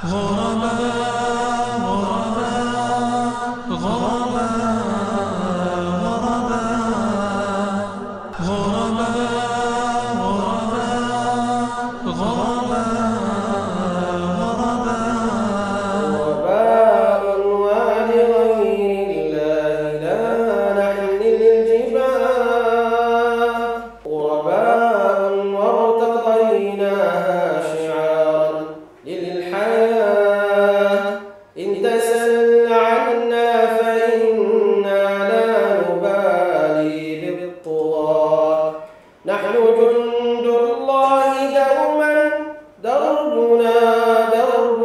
نحن جند الله دوما دربنا درب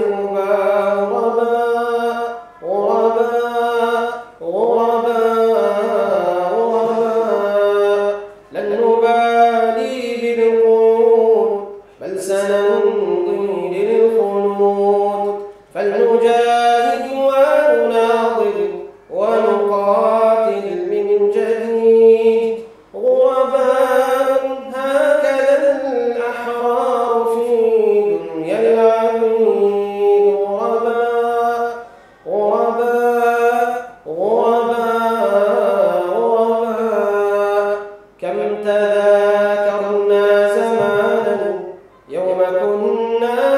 المباربة غرباء غرباء غرباء لن نبالي بالقعود بل سنمضي للخلود فلنجاهد ونناضل ونقاتل من جديد غرباء هكذا الأحرار في دنيا العبيد غرباء غرباء غرباء غرباء كم تذاكرنا زمانا يوم كنا